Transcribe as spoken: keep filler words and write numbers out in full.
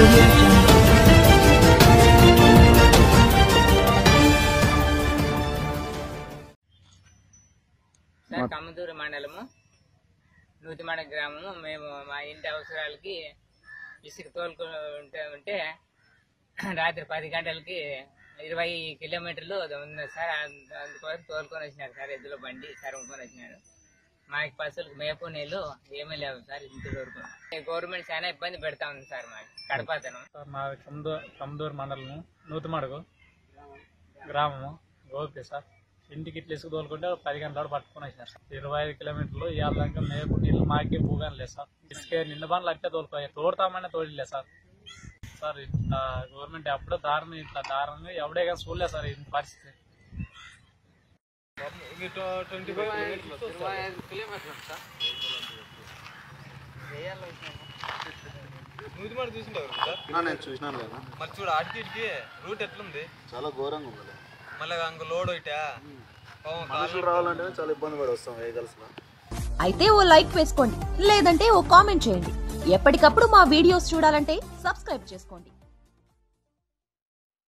కమ్మదూరు మండలము నూతిమాడ గ్రామము. మేము మా ఇంటి అవసరాలకి ఇసుక తోలుకుంటే ఉంటే రాత్రి పది గంటలకి ఇరవై కిలోమీటర్లు ఉంది సార్. అందుకోసం తోలుకొని వచ్చినారు సార్, ఎద్దులో బండి సరుముకొని వచ్చినారు. మాకు పశువులకు మేపు నీళ్ళు ఏమీ లేవు సార్. ఇంటి వరకు గవర్నమెంట్ చాలా ఇబ్బంది పెడతా ఉంది సార్. మాకు కడపతను మా కమ్మదూరు మండలము నూతిమాడకు గ్రామము గోపి సార్. ఇంటికి ఇట్లా ఇసుక తోలుకుంటే పది గంటల పట్టుకొని వచ్చినారు సార్. ఇరవై ఐదు కిలోమీటర్లు ఇవాళ దాకా మేపు నీళ్ళు మాకే భూగాని లేదు సార్. ఇసుక నిన్న బండ్లు అట్టే తోలుకోవాలి, తోడతామని తోడలేదు సార్. సార్ ఇట్లా గవర్నమెంట్ ఎప్పుడో దారుణం, ఇట్లా దారుణంగా ఎవడే కానీ చూడలేదు సార్ ఈ పరిస్థితి. నూతిమాడ చూసింటారు నేను చూసినాను కదా. మరి చూడు అడికి ఇటుకి రూట్ ఎట్లుంది, చాలా ఘోరంగా ఉంది. మళ్ళీ అంక లోడ్ ఇటా మనుషులు రావాలంటే చాలా ఇబ్బంది పడి వస్తాం వెహికల్స్ లో. అయితే ఓ లైక్ వేసుకోండి, లేదంటే ఓ కామెంట్ చేయండి. ఎప్పటికప్పుడు మా వీడియోస్ చూడాలంటే సబ్స్క్రైబ్ చేసుకోండి.